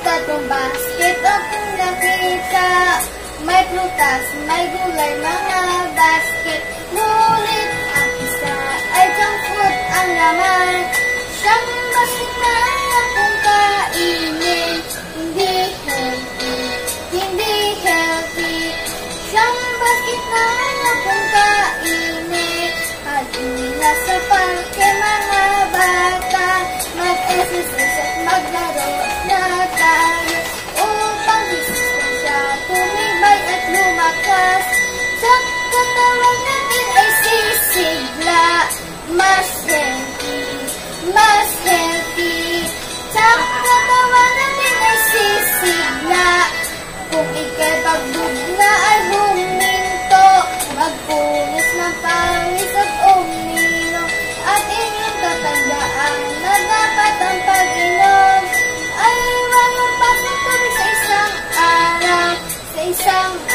gatong basket akong nakita. May prutas, may gulay, mga basket. Ngunit ang isa ay junk food ang laman. Siyang basket na akong kainin. Hindi healthy, hindi healthy. Siyang basket na akong kainin. Halina sa parke mga bata, mag-exercise at maglaro na tayo upang resistensya tumibay at lumakas. Sa katawan natin ay sisigla, mas healthy, mas healthy. Sa katawan natin ay sisigla. Kung ika'y pagbugna ay huminto, magpunis ng pawis at uminom. At inyong tatandaan na dapat ang pag-inom ay walang pasang tubig sa isang araw, sa isang